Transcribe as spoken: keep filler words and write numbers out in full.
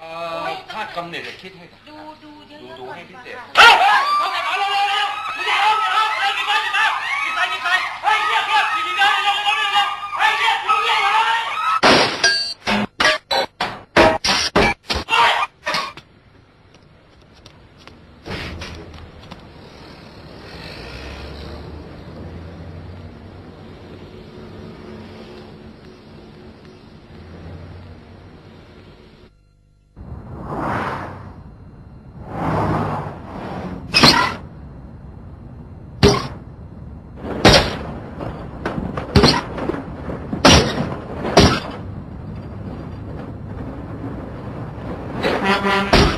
อ่อค่ากำเนิดคิดให้ดูดูเยอะดูๆดูให้พิเศษก่อนเฮ้ยเขาไหนมาเร็วเร็วเร็วเดี๋ยวเดี๋ยวเฮ้ยกินไปกินไปกินไปกินไปเฮ้ยเรียกเรียกกินเดี๋ยวเร็วเร็วเร็วเร็วเฮ้ยเรียกเร็วเร็วเร็ว Thank you.